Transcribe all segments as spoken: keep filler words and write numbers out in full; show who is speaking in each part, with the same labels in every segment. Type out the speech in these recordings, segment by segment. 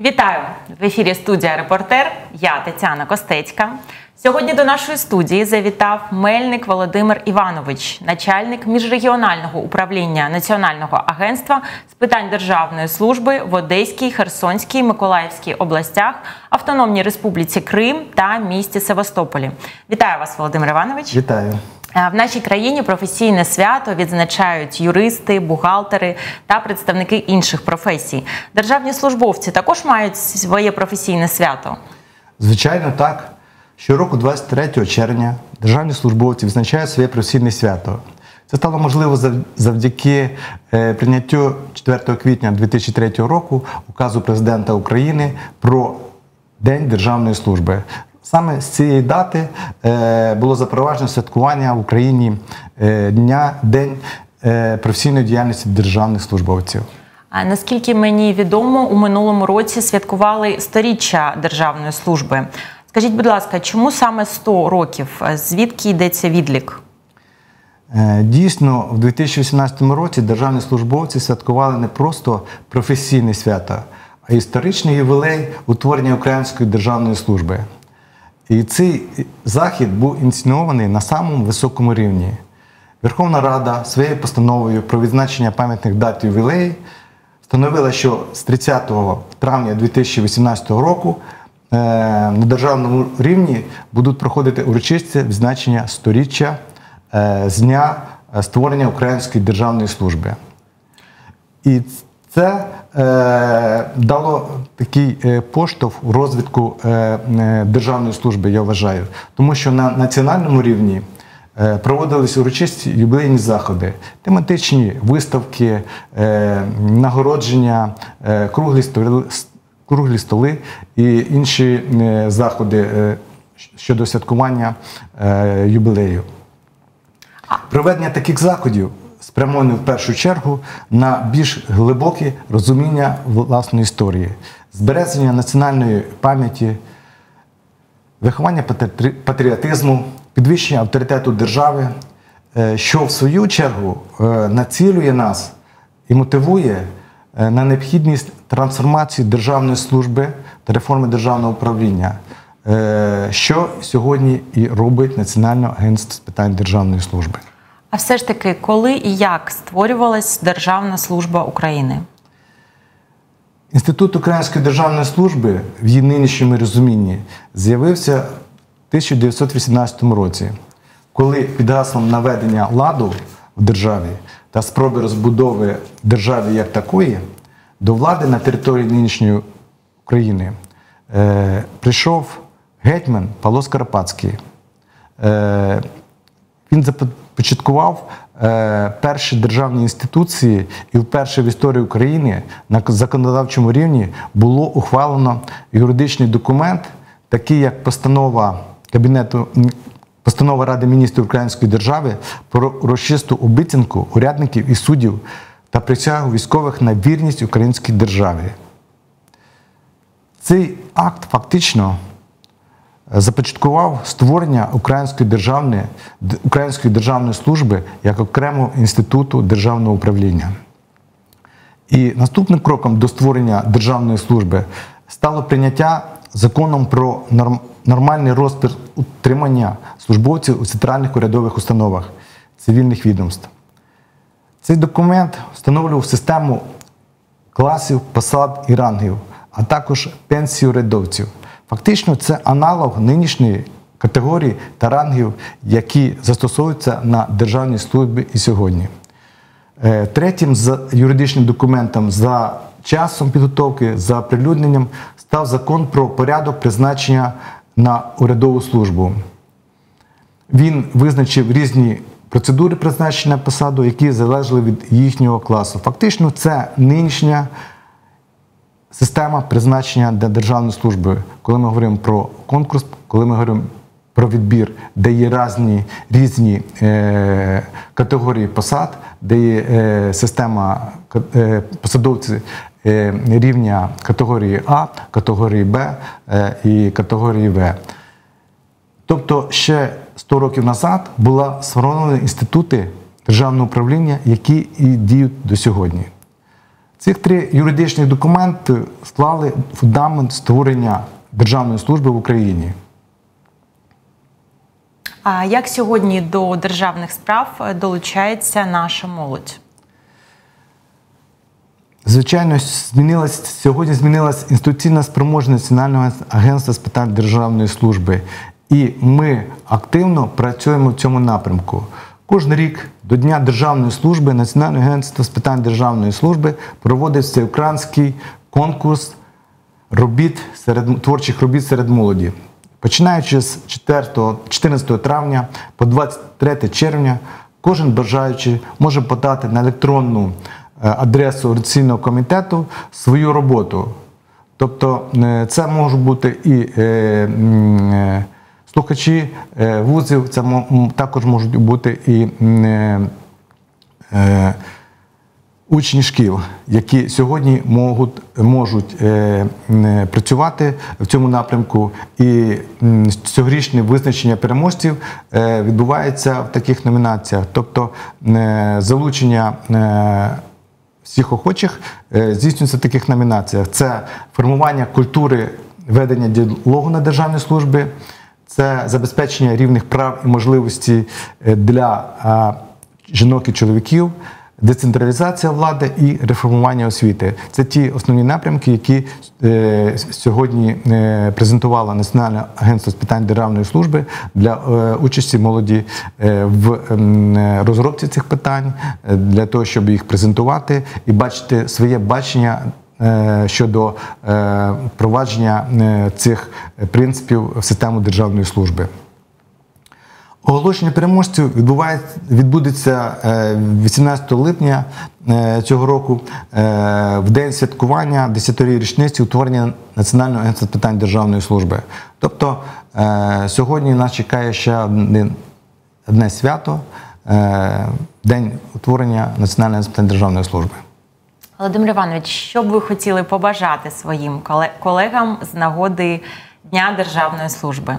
Speaker 1: Вітаю! В ефірі студія «Репортер». Я Тетяна Костецька. Сьогодні до нашої студії завітав Мельник Володимир Іванович, начальник міжрегіонального управління Національного агентства з питань державної служби в Одеській, Херсонській, Миколаївській областях, Автономній Республіці Крим та місті Севастополі. Вітаю вас, Володимир Іванович.
Speaker 2: Вітаю.
Speaker 1: В нашій країні професійне свято відзначають юристи, бухгалтери та представники інших професій. Державні службовці також мають своє професійне свято? Звичайно, так.
Speaker 2: Щороку, двадцять третього червня, державні службовці відзначають своє професійне свято. Це стало можливо завдяки прийняттю четвертого квітня дві тисячі третього року указу Президента України про День державної служби. Саме з цієї дати було запроваджено святкування в Україні Дня День професійної діяльності державних службовців.
Speaker 1: А наскільки мені відомо, у минулому році святкували сторіччя державної служби. Скажіть, будь ласка, чому саме сто років? Звідки йдеться відлік?
Speaker 2: Дійсно, в дві тисячі вісімнадцятому році державні службовці святкували не просто професійне свято, а історичний ювілей утворення Української державної служби. І цей захід був ініційований на самому високому рівні. Верховна Рада своєю постановою про відзначення пам'ятних дат ювілеїв встановила, що з тридцятого травня дві тисячі вісімнадцятого року на державному рівні будуть проходити урочисті відзначення сторіччя з дня створення Української державної служби. І це е, дало такий е, поштовх у розвитку е, е, державної служби, я вважаю. Тому що на національному рівні е, проводились урочисті ювілейні заходи, тематичні виставки, е, нагородження, е, круглі столи, круглі столи і інші е, заходи е, щодо святкування е, ювілею. Проведення таких заходів спрямований в першу чергу на більш глибоке розуміння власної історії, збереження національної пам'яті, виховання патріотизму, підвищення авторитету держави, що в свою чергу націлює нас і мотивує на необхідність трансформації державної служби та реформи державного управління, що сьогодні і робить Національне агентство з питань державної служби.
Speaker 1: А все ж таки, коли і як створювалась Державна служба України?
Speaker 2: Інститут Української державної служби в її нинішньому розумінні з'явився в тисяча дев'ятсот вісімнадцятому році, коли під гаслом наведення ладу в державі та спроби розбудови держави як такої, до влади на території нинішньої України е, прийшов гетьман Павло Скоропадський. Е, він започаткував е, перші державні інституції, і вперше в історії України на законодавчому рівні було ухвалено юридичний документ, такий як постанова Кабінету, постанова Ради міністрів Української держави про урочисту обіцянку урядників і суддів та присягу військових на вірність українській державі. Цей акт фактично започаткував створення Української державної, Української державної служби як окремого інституту державного управління. І наступним кроком до створення державної служби стало прийняття законом про нормальний розпис утримання службовців у центральних урядових установах цивільних відомств. Цей документ встановлював систему класів, посад і рангів, а також пенсії урядовців. Фактично, це аналог нинішньої категорії та рангів, які застосовуються на державній службі і сьогодні. Третім юридичним документом за часом підготовки, за оприлюдненням, став закон про порядок призначення на урядову службу. Він визначив різні процедури призначення на посаду, які залежали від їхнього класу. Фактично, це нинішня система призначення для державної служби, коли ми говоримо про конкурс, коли ми говоримо про відбір, де є різні, різні е, категорії посад, де є е, система е, посадовців е, рівня категорії А, категорії Б е, і категорії В. Тобто ще сто років назад були сформовані інститути державного управління, які і діють до сьогодні. Ці три юридичні документи склали фундамент створення державної служби в Україні.
Speaker 1: А як сьогодні до державних справ долучається наша молодь?
Speaker 2: Звичайно, змінилась, сьогодні змінилась інституційна спроможність Національного агентства з питань державної служби. І ми активно працюємо в цьому напрямку. Кожен рік до Дня державної служби Національне агентство з питань державної служби проводить всеукраїнський конкурс робіт серед, творчих робіт серед молоді. Починаючи з чотирнадцятого травня по двадцять третє червня, кожен бажаючий може подати на електронну адресу організаційного комітету свою роботу. Тобто це можуть бути і слухачі вузів, це також можуть бути і учні шкіл, які сьогодні можуть, можуть е, е, працювати в цьому напрямку. І е, цьогорічне визначення переможців е, відбувається в таких номінаціях. Тобто е, залучення е, всіх охочих е, здійснюється в таких номінаціях. Це формування культури ведення діалогу на державній службі, це забезпечення рівних прав і можливостей для е, жінок і чоловіків, децентралізація влади і реформування освіти. Це ті основні напрямки, які е, сьогодні е, презентувало Національне агентство з питань державної служби для е, участі молоді е, в е, розробці цих питань, е, для того, щоб їх презентувати і бачити своє бачення е, щодо е, впровадження е, цих принципів в систему державної служби. Оголошення переможців відбудеться вісімнадцятого липня цього року, в день святкування десятої річниці утворення Національного агентства з питань державної служби. Тобто сьогодні нас чекає ще одне свято, день утворення Національного агентства з питань державної служби.
Speaker 1: Володимир Іванович, що б ви хотіли побажати своїм колегам з нагоди Дня державної служби?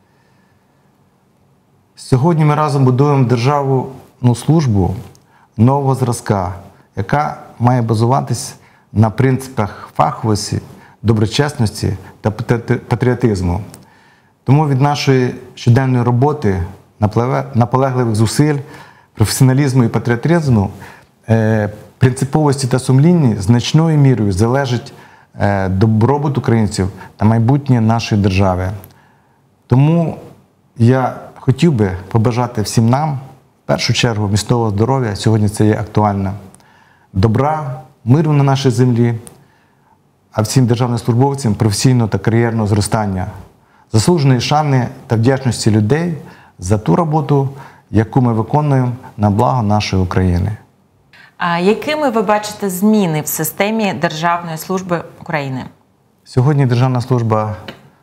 Speaker 2: Сьогодні ми разом будуємо державну службу нового зразка, яка має базуватись на принципах фаховості, доброчесності та патріотизму. Тому від нашої щоденної роботи, наполегливих зусиль, професіоналізму і патріотизму, принциповості та сумлінні значною мірою залежить добробут українців та майбутнє нашої держави. Тому я хотів би побажати всім нам, в першу чергу, міцного здоров'я, сьогодні це є актуально, добра, миру на нашій землі, а всім державним службовцям професійного та кар'єрного зростання, заслуженої шани та вдячності людей за ту роботу, яку ми виконуємо на благо нашої України.
Speaker 1: А якими ви бачите зміни в системі Державної служби України?
Speaker 2: Сьогодні Державна служба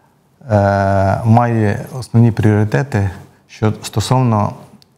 Speaker 2: е, має основні пріоритети, що стосовно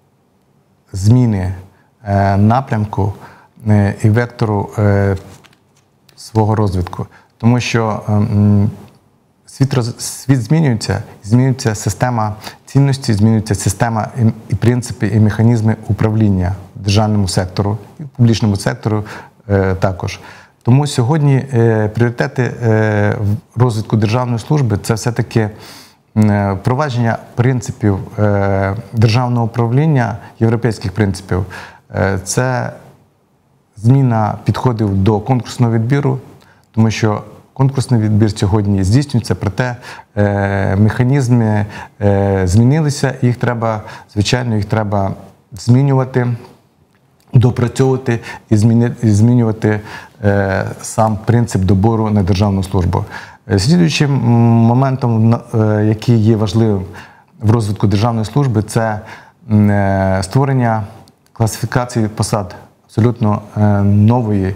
Speaker 2: зміни е, напрямку е, і вектору е, свого розвитку. Тому що е, світ, роз, світ змінюється, змінюється система цінностей, змінюється система і, і принципи, і механізми управління державному сектору, і публічному сектору е, також. Тому сьогодні е, пріоритети е, в розвитку державної служби – це все-таки впровадження принципів е, державного управління, європейських принципів. Е, це зміна підходів до конкурсного відбіру, тому що конкурсний відбір сьогодні здійснюється, проте е, механізми е, змінилися, їх треба, звичайно, їх треба змінювати, допрацьовувати і змінювати е, сам принцип добору на державну службу. Слідуючим моментом, який є важливим в розвитку державної служби, це створення класифікації посад абсолютно нової,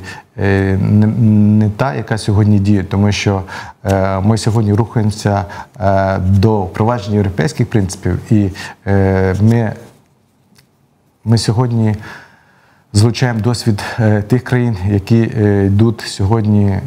Speaker 2: не та, яка сьогодні діє, тому що ми сьогодні рухаємося до впровадження європейських принципів, і ми, ми сьогодні залучаємо досвід тих країн, які йдуть сьогодні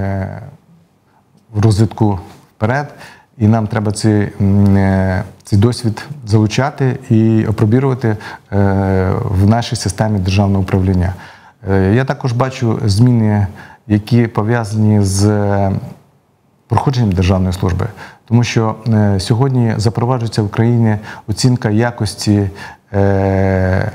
Speaker 2: в розвитку вперед, і нам треба цей, цей досвід залучати і опробірувати в нашій системі державного управління. Я також бачу зміни які пов'язані з проходженням державної служби. Тому що е, сьогодні запроваджується в Україні оцінка якості, е,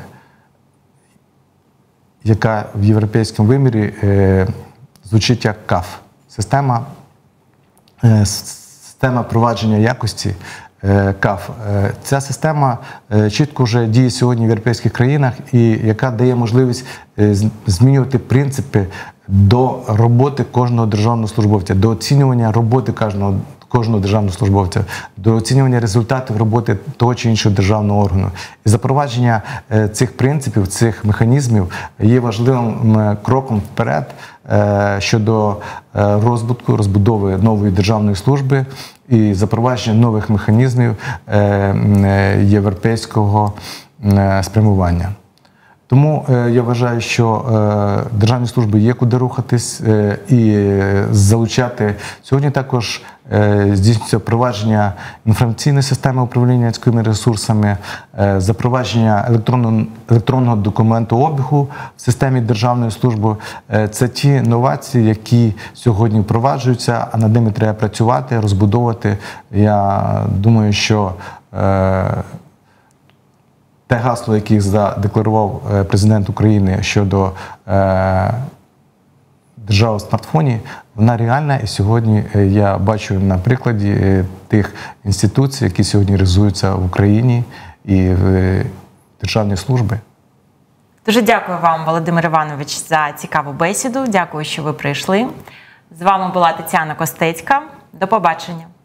Speaker 2: яка в європейському вимірі е, звучить як КАФ. Система, е, система провадження якості е, КАФ. Е, ця система е, чітко вже діє сьогодні в європейських країнах і яка дає можливість е, змінювати принципи до роботи кожного державного службовця, до оцінювання роботи кожного, кожного державного службовця, до оцінювання результатів роботи того чи іншого державного органу. І запровадження е, цих принципів, цих механізмів є важливим е, кроком вперед е, щодо е, розвитку, розбудови нової державної служби і запровадження нових механізмів е, е, європейського е, спрямування. Тому е, я вважаю, що е, державні служби є куди рухатись е, і залучати. Сьогодні також е, здійснюється впровадження інформаційної системи управління людськими ресурсами, е, запровадження електронного, електронного документообігу в системі державної служби. Е, це ті новації, які сьогодні впроваджуються, а над ними треба працювати, розбудовувати. Я думаю, що е, те гасло, яке задекларував президент України щодо е, держави в смартфоні, вона реальна. І сьогодні я бачу на прикладі тих інституцій, які сьогодні реалізуються в Україні і в державній службі.
Speaker 1: Дуже дякую вам, Володимир Іванович, за цікаву бесіду. Дякую, що ви прийшли. З вами була Тетяна Костецька. До побачення.